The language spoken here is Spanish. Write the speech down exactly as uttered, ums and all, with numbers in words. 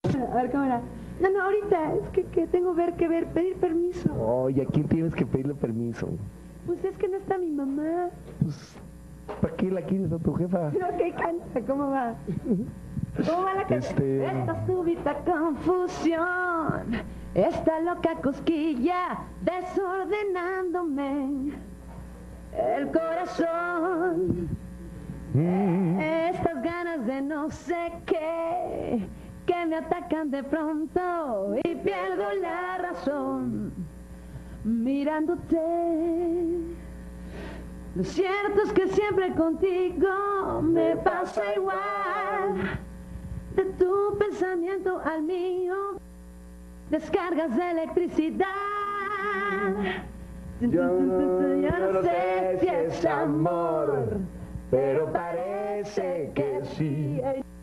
A ver, cámara. No, no, ahorita, es que, que tengo ver que ver, pedir permiso. Oye, ¿a quién tienes que pedirle permiso? Pues es que no está mi mamá. Pues, ¿para qué la quieres a tu jefa? Pero que canta, ¿cómo va? ¿Cómo va la canción? Este... Esta súbita confusión, esta loca cosquilla desordenándome el corazón. Mm. Estas ganas de no sé qué que me atacan de pronto y pierdo la razón mirándote. Lo cierto es que siempre contigo me pasa igual. De tu pensamiento al mío descargas de electricidad. Yo no, Yo no sé si es amor, pero parece que sí.